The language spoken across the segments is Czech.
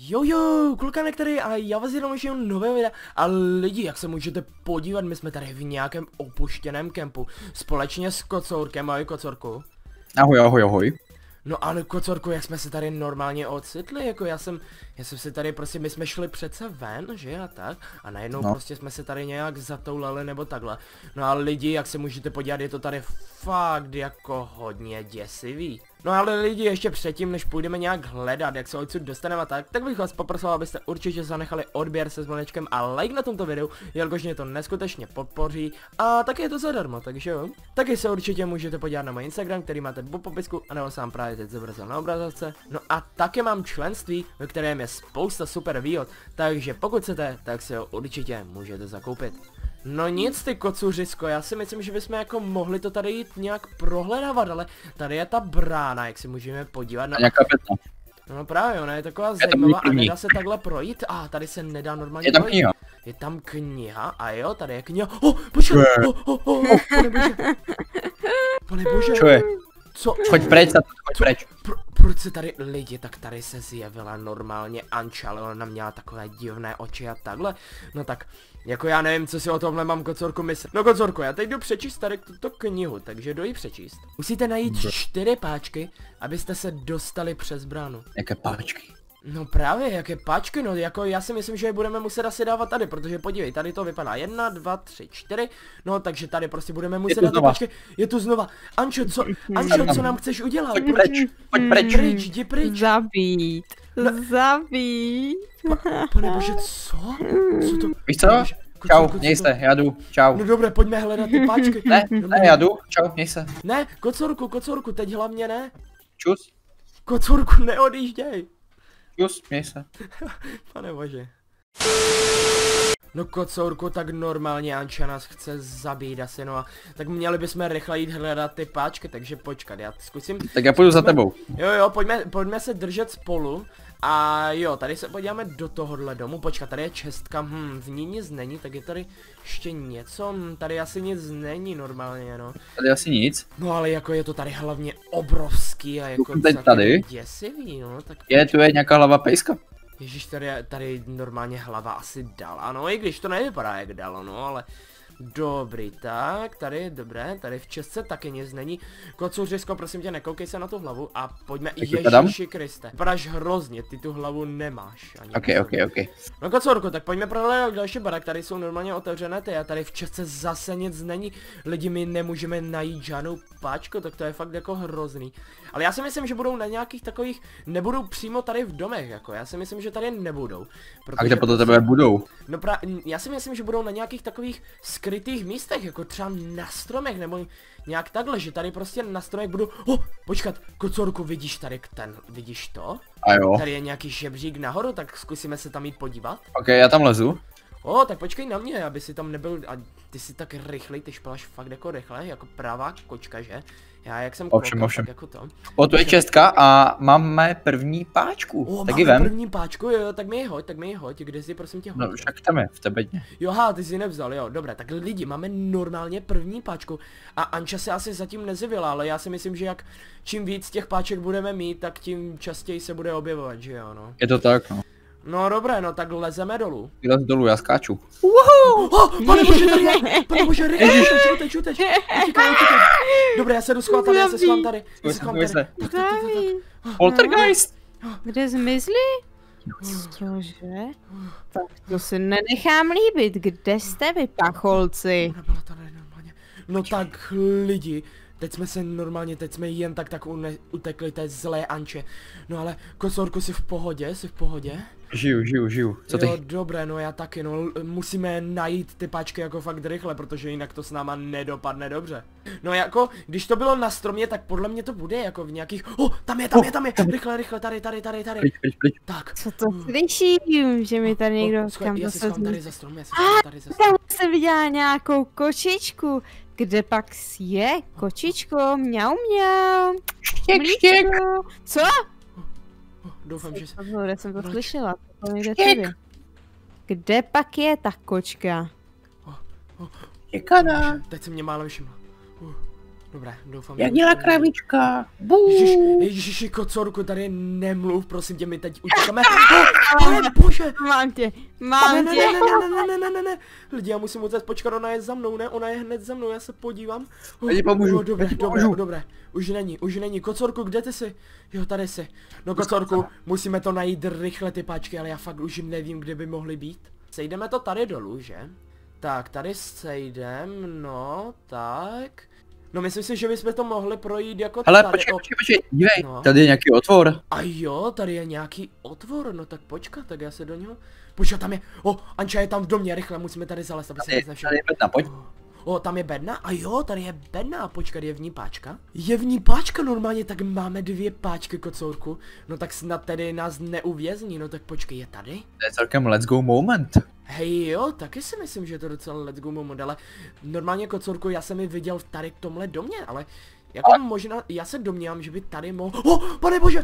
Jo, klukanek tady a já vás jenom ještě nové videa a lidi, jak se můžete podívat, my jsme tady v nějakém opuštěném kempu společně s Kocourkem, ahoj Kocourku. Ahoj. No ale Kocourku, jak jsme se tady normálně ocitli, jako já jsem si tady prostě, my jsme šli přece ven, že a tak, a najednou prostě jsme se tady nějak zatoulali nebo takhle. No a lidi, jak se můžete podívat, je to tady fakt jako hodně děsivý. No ale lidi, ještě předtím, než půjdeme nějak hledat, jak se odsud dostaneme a tak bych vás poprosil, abyste určitě zanechali odběr se zvonečkem a like na tomto videu, jelikož mě to neskutečně podpoří a taky je to zadarmo, takže jo. Taky se určitě můžete podívat na můj Instagram, který máte v popisku, anebo sám právě teď zobrazil na obrazovce. No a taky mám členství, ve kterém je spousta super výhod, takže pokud chcete, tak si ho určitě můžete zakoupit. No nic ty kocuřisko, já si myslím, že bychom jako mohli to tady jít nějak prohledávat, ale tady je ta brána, jak si můžeme podívat na... Nějaká pětna. No právě, ona je taková zajímavá a nedá se takhle projít. A tady se nedá normálně je tam projít. kniha. Je tam kniha a jo, tady je kniha. Počkej, pane bože. Pane bože. Čo je? Co? Choď pryč, choď pryč. Proč se tady lidi, tak tady se zjevila normálně Anča, ale ona měla takové divné oči a takhle. No tak, jako já nevím, co si o tomhle mám Kocourku myslet. No Kocourku, já teď jdu přečíst tady tuto knihu, takže jdu ji přečíst. Musíte najít 4 páčky, abyste se dostali přes bránu. Jaké páčky? No právě, jaké páčky, no jako já si myslím, že je budeme muset asi dávat tady, protože podívej, tady to vypadá 1, 2, 3, 4, no takže tady prostě budeme muset dát ty páčky, je tu znova. Ančo, co nám chceš udělat? Pojď pryč. Pryč, jdi pryč. Zabít. Zabít. Pane bože, co? Co to? Víš co? Čau, měj se, já jdu, čau. No dobré, pojďme hledat ty páčky. Ne, já jdu, čau, měj se. Ne, Kocourku, teď hlavně ne. Čus. Kocourku, neodjížděj. Čus, měj se. Pane bože. No Kocourku, tak normálně Anča nás chce zabít asi, no a tak měli bychom rychle jít hledat ty páčky, takže počkat, já zkusím. Tak já půjdu za tebou. Jo, pojďme se držet spolu. A jo, tady se podíváme do tohohle domu, počkat, tady je čestka, v ní nic není, tak je tady ještě něco, tady asi nic není normálně, no. Tady asi nic. No ale jako je to tady hlavně obrovský a jako tady děsivý, no, tak... Tu je nějaká hlava pejska. Ježíš, tady normálně hlava asi dala, no i když to nevypadá jak dalo, no ale... Dobrý, tak, tady je dobré, tady v česce taky nic není. Kocuřisko, prosím tě, nekoukej se na tu hlavu a pojďme, Ježíši Kriste. Vypadáš hrozně, ty tu hlavu nemáš. Ok. No Kocourku, tak pojďme prohledat další barak, tady jsou normálně otevřené ty a tady v česce zase nic není. Lidi, my nemůžeme najít žádnou páčku, tak to je fakt jako hrozný. Ale já si myslím, že budou na nějakých takových, nebudou přímo tady v domech, jako, já si myslím, že tady nebudou. A kde podle tebe budou? No já si myslím, že budou na nějakých takových skrytých místech, jako třeba na stromech, nebo nějak takhle, že tady prostě na stromech budou... Počkat, Kocourku, vidíš tady vidíš to? A jo. Tady je nějaký žebřík nahoru, tak zkusíme se tam jít podívat. Ok, já tam lezu. Tak počkej na mě, aby si tam nebyl, a ty jsi tak rychlej, ty špalaš fakt jako rychle, jako pravá kočka, že? Já jak jsem ovšem. tak jako to. Tu je čestka a máme první páčku, taky máme vem. první páčku, jo, tak mi ji hoď, kde jsi prosím tě hoď. No však tam je, v tebedně. Jo, ty jsi nevzal, jo, dobré, tak lidi, máme normálně první páčku a Anča se asi zatím nezjevila, ale já si myslím, že čím víc těch páček budeme mít, tak tím častěji se bude objevovat, že jo, no. Je to tak, no. No dobré, no tak lezeme dolů. Vylez dolů, já skáču. Pane bože, tady je, pane bože, rychle, uteč. Utíkaj. Dobré, já se jdu schovat tady, já se schvám tady. Poltergeist! Kde zmizli? Cože? Tak to si nenechám líbit, kde jste vy, pacholci? Nebyla tady normálně. No tak lidi, teď jsme jen tak utekli té zlé Anče. No ale Kocourku, jsi v pohodě? Žiju. Co ty? Jo, dobré, no já taky, no musíme najít ty páčky jako fakt rychle, protože jinak to s náma nedopadne dobře. No jako, když to bylo na stromě, tak podle mě to bude jako v nějakých... Tam je, rychle, tady. Pryč. Tak. Co to slyším, že mi tady někdo... Já se schvám tady za strom, Tam jsem viděla nějakou kočičku. Kde pak je kočičko? Mňau. Štěk. Co? Doufám, že Kde jsem to slyšela? Kde pak je ta kočka? Děkana. Teď se mě málem všimla. Dobré, doufám, Jak už dělá to není. kravička? Ježiši, kocorku, tady nemluv, prosím tě, my teď utíkáme. Pane bože! Mám tě, mám tě. Ne. Lidi, já musím utéct, počkat, ona je za mnou, ne? Ona je hned za mnou, já se podívám. Já ti pomůžu, Dobré. Už není. Kocorku, kde ty jsi? Jo, tady jsi. No kocorku, musíme to najít rychle ty páčky, ale já fakt už nevím, kde by mohly být. Sejdeme to tady dolů, že? Tak, tady sejdem, no, tak. No myslím si, že bychom to mohli projít jako Ale tady. počkej, dívej, No. tady je nějaký otvor. A jo, tady je nějaký otvor, no tak počkat, tak já se do něho... Počkat, tam je, Anča je tam v domě, rychle, musíme tady zalézt, aby se nic nevšiml. Tady je bedna, pojď. Tam je bedna, a jo, tady je bedna, počkat, je v ní páčka? Je v ní páčka normálně, tak máme 2 páčky, kocourku. No tak snad tedy nás neuvězní, no tak počkej, je tady? To je celkem let's go moment. Hej jo, taky si myslím, že je to docela let's go moment, ale normálně kocourku, já jsem ji viděl tady v tomhle domě, ale jako možná, já se domnívám, že by tady mohl... pane bože!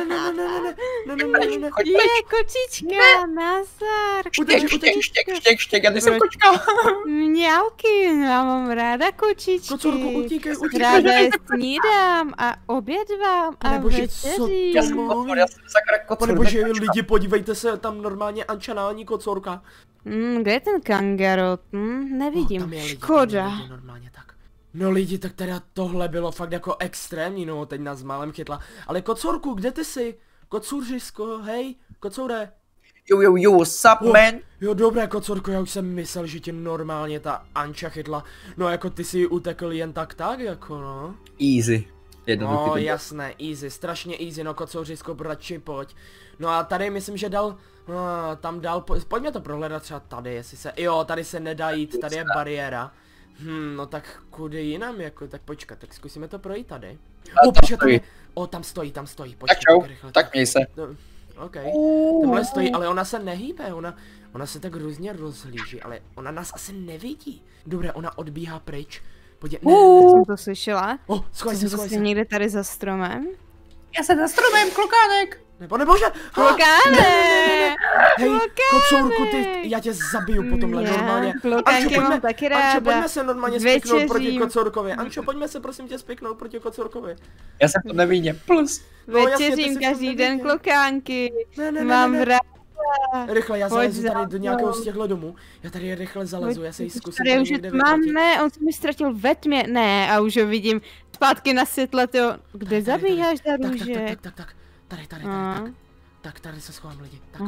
Ne. Je, kočička, nazdar. Štěk, já nejsem kočka. Mňauky, já mám ráda kočičky. Kocourku, utíkej. Ráda je snídám a obědvám a Pane bože, co večeřím. Já jsem otvor, já jsem sakra kocor. Pane bože, lidi, podívejte se, tam normálně Ančanální kocourka. Kde je ten kangarot? Nevidím. Tam je lidi, Škoda. tam je lidi normálně tak. No lidi, tak teda tohle bylo fakt jako extrémní, no, teď nás málem chytla. Ale kocourku, kde ty jsi? Kocouřisko, hej, kocoure. Jo, what's up, man? Jo, dobré, kocourko, já už jsem myslel, že tě normálně ta Anča chytla. No, jako ty si utekl jen tak, jako no. Easy. Jednoduchý No, to jasné, easy, strašně easy, no kocouřisko, bratči, pojď. No a tady myslím, že dal, tam dal, pojďme to prohledat třeba tady, jestli se, jo, tady se nedá jít, tady je bariéra. No tak kudy jinam, jako, tak počkat, tak zkusíme to projít tady. Počkat, tam stojí, počkat, Tak čau, rychle. tak měj se. No, OK, tamhle stojí, ale ona se nehýbe, ona se tak různě rozhlíží, ale ona nás asi nevidí. Dobré, ona odbíhá pryč. Podě, ne. Jsem to slyšela. Schovaj Jsem se. zase někde tady za stromem. Já se za stromem, klokánek. Pane bože! Klokánek! Hej, kocourku, já tě zabiju po tomhle normálně. Klokánky mám taky ráda. Ančo, pojďme se normálně spiknout proti Večeřím. kocourkovi. Ančo, pojďme se prosím tě spiknout proti kocourkovi. Já jsem to neviděl, plus. No, jasně, ty Večeřím jsi každý to den neviděl. klokánky. Ne. Mám ráda. Rychle, já Pojď zalezu za tady do nějakého z mnou. těchto domů. Já tady rychle zalezu, já se jí zkusím Tady už je někde mám, vyfotit. ne, on se mi ztratil ve tmě. Ne, a už ho vidím zpátky na světle, to. Kde zabíháš za růžek? Tak. Tady, tak tady se schovám lidi. Tak.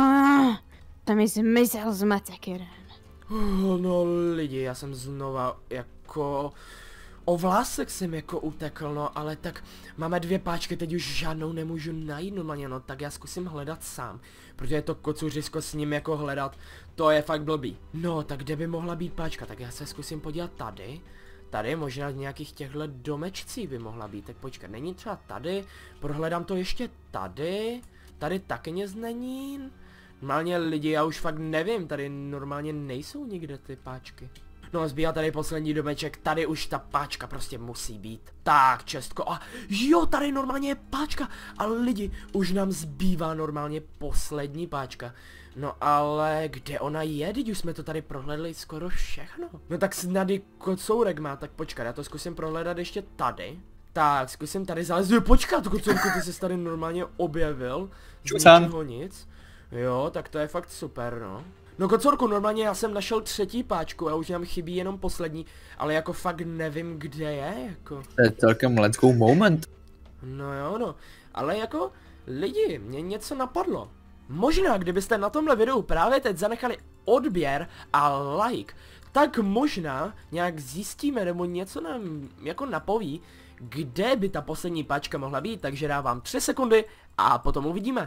Tam mi zmizel zmatek jeden. No lidi, já jsem znova jako... O vlásek jsem jako utekl, no, ale tak máme 2 páčky, teď už žádnou nemůžu najít normálně, no, tak já zkusím hledat sám. Protože to kocuřisko s ním jako hledat, to je fakt blbý. No, tak kde by mohla být páčka, tak já se zkusím podívat tady. Tady možná v nějakých těchto domečcích by mohla být, tak počkat, není třeba tady, prohledám to ještě tady. Tady taky nic není. Normálně lidi, já už fakt nevím, tady normálně nejsou nikde ty páčky. No, zbývá tady poslední domeček, tady už ta páčka prostě musí být. Tak, čestko, a jo, tady normálně je páčka, ale lidi, už nám zbývá normálně poslední páčka. No ale kde ona je, teď už jsme to tady prohledli skoro všechno. No tak snady kocourek má, tak počkat, já to zkusím prohledat ještě tady. Tak, zkusím tady zalézt, počkat, kocourku, ty jsi tady normálně objevil. Z ničeho nic. Jo, tak to je fakt super, no. No kocourku, normálně já jsem našel 3. páčku a už nám chybí jenom poslední, ale jako fakt nevím, kde je, jako. To je celkem let's go moment. No jo, no, ale jako, lidi, mě něco napadlo. Možná, kdybyste na tomhle videu právě teď zanechali odběr a like, tak možná nějak zjistíme, nebo něco nám jako napoví, kde by ta poslední páčka mohla být, takže dávám 3 sekundy a potom uvidíme.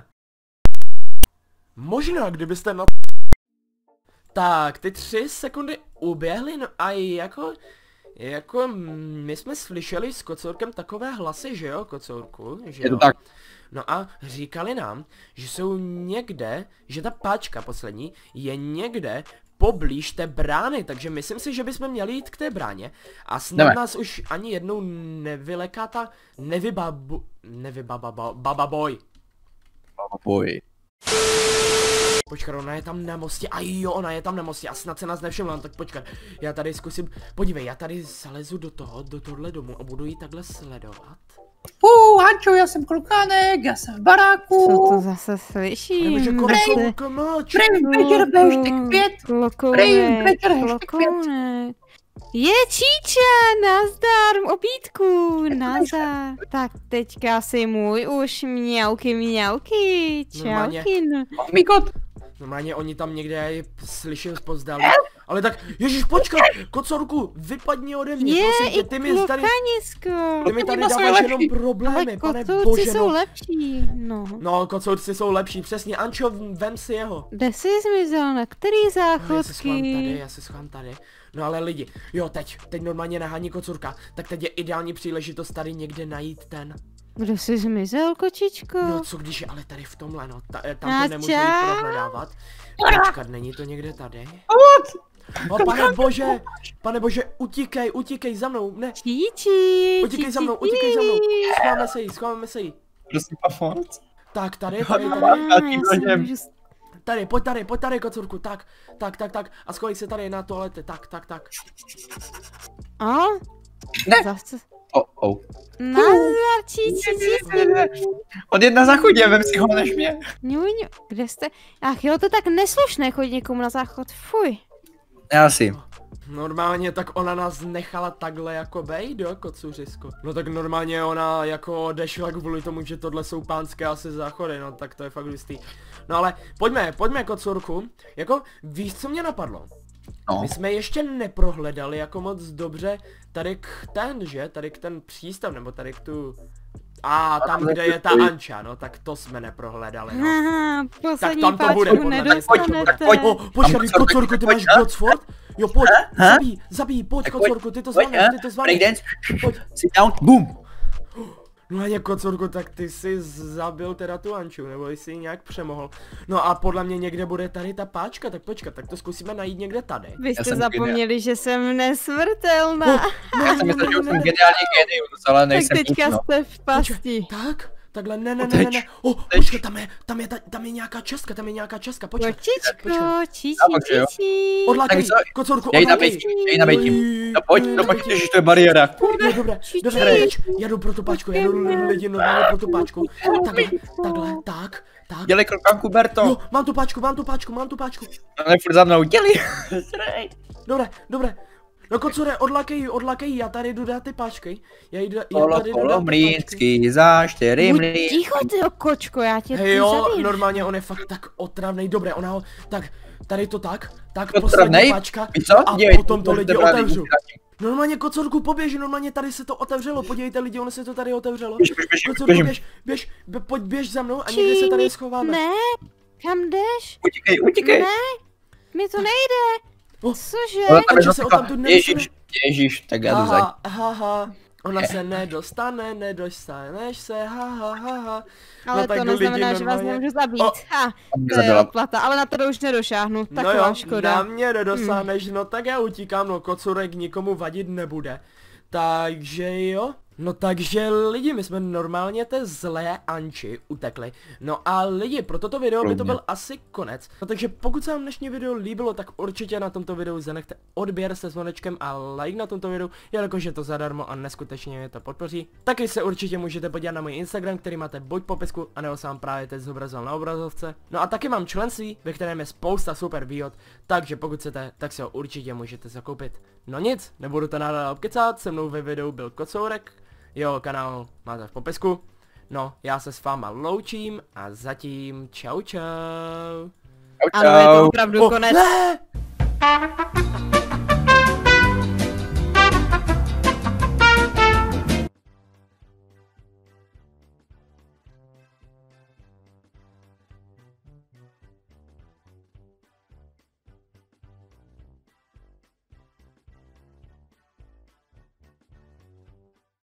Možná, kdybyste na... Tak, ty 3 sekundy uběhly, no a jako my jsme slyšeli s kocourkem takové hlasy, že jo, kocourku, že jo? Je to tak. No a říkali nám, že jsou někde, že ta páčka poslední je někde poblíž té brány, takže myslím si, že bychom měli jít k té bráně a snad nás už ani jednou nevyleká ta baba boj. Boj. Počkat, ona je tam na mostě, a jo, ona je tam na mostě a snad se nás nevšimla, no, tak počkat, já tady zkusím, podívej, já tady zalezu do tohle domu a budu ji takhle sledovat. Hančo, já jsem klukánek, já jsem v baráku. Co to zase slyším? Večer bežtek 5. Klokounek. Je Číča, nazdar, obídku, nazdar. Tak teďka si můj už mňauky, čaukin. Mikot. Normálně oni tam někde slyším zpozdali. Ale tak, ježiš, počkat, kocorku, vypadni ode mě, prosím tě, ty mi tady dáváš jenom problémy, pane bože, jsou lepší, no. No, kocourci jsou lepší, přesně, Ančo, vem si jeho. Kde jsi zmizel, na který záchodky? Já se schovám tady. No ale lidi, jo, teď normálně nahání kocurka, tak teď je ideální příležitost tady někde najít ten. Kdo jsi zmizel, kočičko? No co když je ale tady v tomhle, no, tam to nemůžu jít prohledávat. Počkat, není to někde tady? No pane bože, utíkej za mnou, ne. Číči, Utíkej za mnou, schováme se jí. Prosím, pomoc. Tak, tady. Pojď tady, kocurku, tak. A schovej se tady na toalete, tak. A? Ne. Zase. Nazdar, Číči. On je na záchodě, vem si ho než mě. Kde jste? Ach jo, to tak neslušné chodit někomu na záchod, fuj. Já si. Normálně tak ona nás nechala takhle jako bejt, jo, kocuřisko. No tak normálně ona jako odešla kvůli tomu, že tohle jsou pánské asi záchody, no tak to je fakt jistý. No ale pojďme kocurku, jako víš co mě napadlo? No. My jsme ještě neprohledali jako moc dobře tady k ten přístav, nebo tady k tu... tam, kde je ta Anča, no tak to jsme neprohledali, no. Aha, Tak tam to bude, nedostanete. Počkej, kocorku, ty máš Godsford? Jo, pojď, zabij, pojď, kocorku, ty to zvládneš, pojď. Sit down, boom. No a kocorku, tak ty jsi zabil teda tu Anču, nebo jsi ji nějak přemohl. No a podle mě někde bude tady ta páčka, tak počkat, tak to zkusíme najít někde tady. Vy jste zapomněli, že jsem nesmrtelná. Já jsem myslel, že jsem geniální genius, ale nejsem. Tak teďka jste v pasti. Takhle, ne. Počkej, tam je nějaká česka, počkej. Číči. Odlákej, kocorku, odlákej. Jej nabejtím. No pojď, ježiš, to je bariéra. Dobré, já jdu pro tu páčku, já jdu lidi normálně pro tu páčku. Takhle, tak. Dělej krokanku, Berto. Jo, mám tu páčku. No ne, furt za mnou, dělej. Dobré. No kocore, odlakej, já tady jdu dát ty páčky. Kolo mlýnský, za 4 mlýnský. Ticho ty kočko, já tě Hej jo, normálně on je fakt tak otravnej, dobré, ona ho, tak, tady to tak, poslední Otravnej? páčka a Dělej, potom to lidi otevřu. Normálně kocorku poběž, normálně tady se to otevřelo, podívejte lidi, ono se to tady otevřelo. Kocorku běž za mnou a někde se tady schováme. Ne, kam jdeš? Utíkej. Ne, mi to nejde. Cože? Takže se o tam tu Ježíš, tak já jdu za. Ona se nedostaneš se, ha. Ale no, to neznamená, že vás nemůžu zabít. To je odplata, ale na to už nedošáhnu, taková škoda. Na mě nedosáhneš, no tak já utíkám, no kocurek nikomu vadit nebude. Takže jo. No takže lidi, my jsme normálně té zlé Anči utekli. No a lidi, pro toto video by to byl asi konec. No takže pokud se vám dnešní video líbilo, tak určitě na tomto videu zanechte odběr se zvonečkem a like na tomto videu, jelikož je to zadarmo a neskutečně mě to podpoří. Taky se určitě můžete podívat na můj Instagram, který máte buď v popisku, anebo se vám právě teď zobrazoval na obrazovce. No a taky mám členství, ve kterém je spousta super výhod, takže pokud chcete, tak si ho určitě můžete zakoupit. No nic, nebudu to nadále obkecat, se mnou ve videu byl Kocourek. Jo, kanál máte v popisku. No, já se s váma loučím a zatím čau. Ano, je to opravdu konec. Ne!